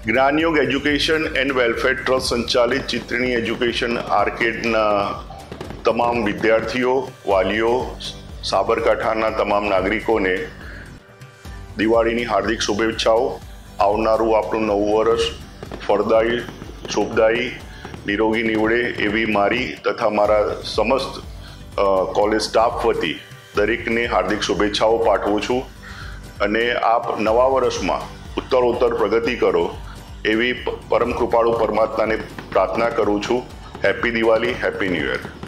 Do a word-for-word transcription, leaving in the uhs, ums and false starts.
Gyanyog education and welfare trust સંચાલિત ચિત્રણી education આર્કેડના તમામ વિદ્યાર્થીઓ, વાલીઓ, સાબરકાંઠાના તમામ નાગરિકોને દિવાળીની હાર્દિક શુભેચ્છાઓ। આવનારું આપણું નવું વર્ષ ફળદાયી, શુભદાયી, નિરોગી નીવડે એવી મારી તથા મારા સમસ્ત કોલેજ સ્ટાફ વતી દરેકને હાર્દિક શુભેચ્છાઓ પાઠવું છું અને આપ નવા વર્ષમાં ઉત્તરોત્તર પ્રગતિ કરો એવી પરમ કૃપાળુ પરમાત્માને પ્રાર્થના કરું છું। Happy Diwali, happy new year.